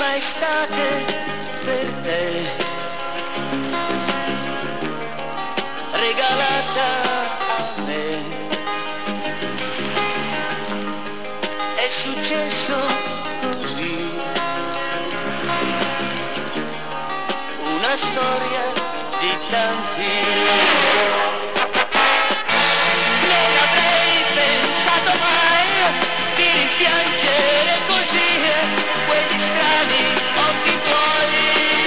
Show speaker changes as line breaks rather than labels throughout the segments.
prima estate per te, regalata a me. È successo così, una storia di tanti. Non avrei pensato mai di rimpiangere così quegli strani occhi tuoi.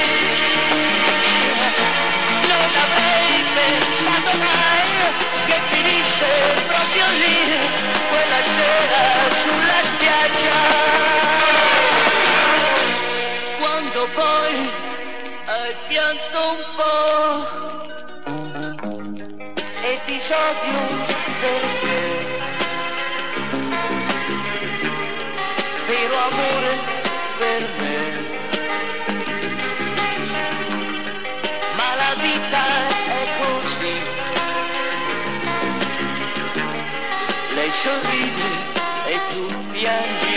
Non avrei pensato mai che finisse proprio lì quella sera sulla spiaggia, quando poi hai pianto un po'. Episodio per te, vero amore per me, ma la vita è così. Lei sorride e tu piangi.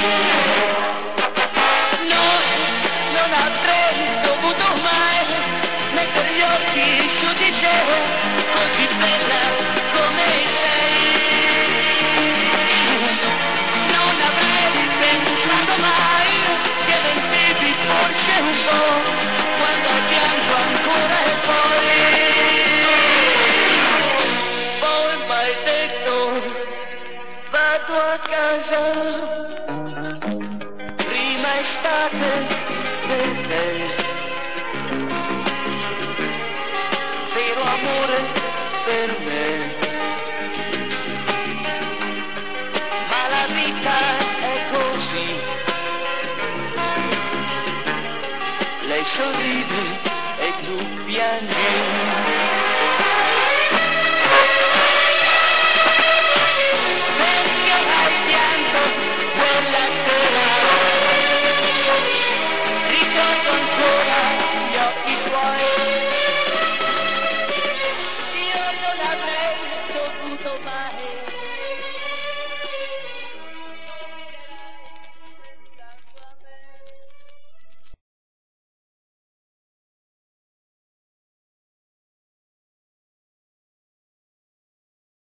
No, non avrei dovuto mai mettere gli occhi su di te, così bella come sei. Non avrei pensato mai che mentivi forse un po' quando hai pianto ancora e poi m'hai detto vado a casa, prima estate per te, vero amore per me, ma la vita è così. Lei sorride e tu piangi.